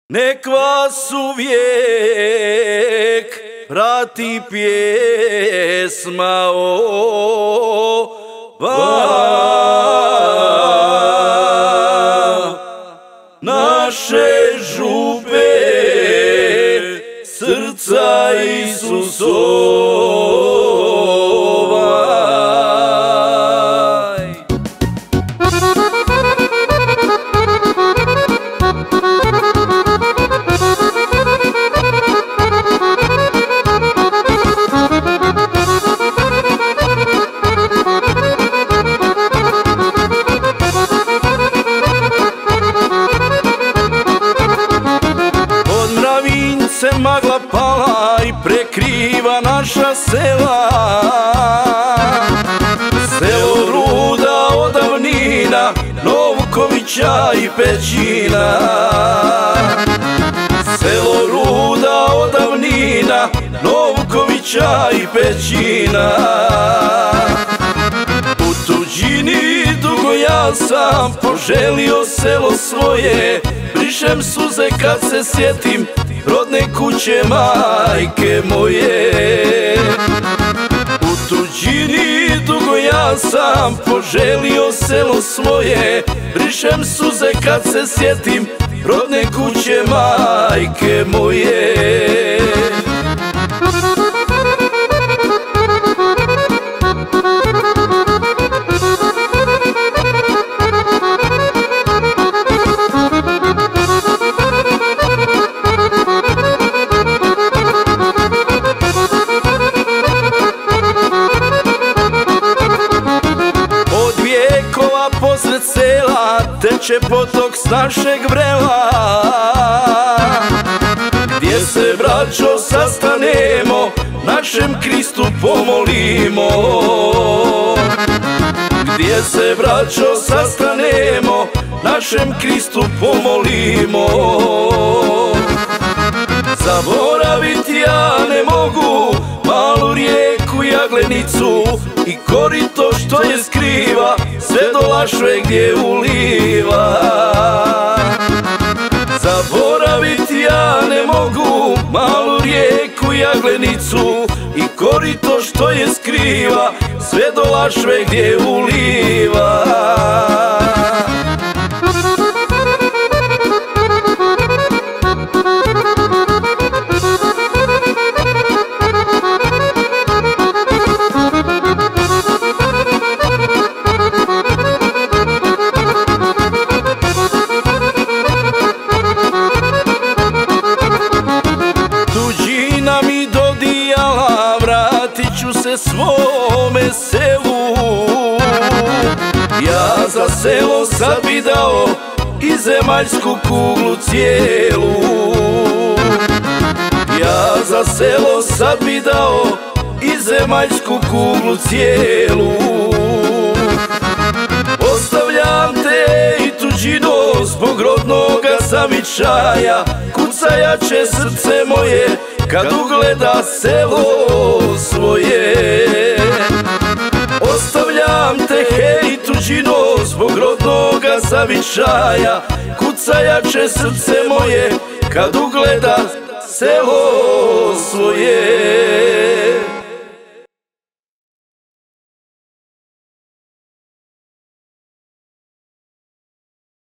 Nek vas uvijek prati pjesma ova, naše župe srca Isusova. Se magla pala i prekriva naša sela, selo Ruda od davnina, Novkovića i Pećina. Selo Ruda od davnina, Novkovića i Pećina. U tuđini dugo ja sam poželio selo svoje, brišem suze kad se sjetim rodne kuće majke moje. U tuđini dugo ja sam poželio selo svoje, brišem suze kad se sjetim rodne kuće majke moje. Posred sela teče potok s našeg vrela, gdje se braćo sastanemo, našem Kristu pomolimo. Gdje se braćo sastanemo, našem Kristu pomolimo. Zaboraviti ja ne mogu malu rijeku Jaglenicu i korito što je skriva sve do Lašve gdje uliva. Zaboraviti ja ne mogu malu rijeku Jaglenicu i korito što je skriva sve do Lašve gdje uliva. Tuđina mi dodijala, vratit ću se svome selu. Ja za selo sad bi dao i zemaljsku kuglu cijelu. Ja za selo sad bi dao i zemaljsku kuglu cijelu. Ostavljam te i tuđino zbog rodnoga zavičaja, kucajaće srce moje kad ugleda selo svoje. Ostavljam te hej tuđino zbog rodnoga zavičaja, kucajaće srce moje kad ugleda selo svoje.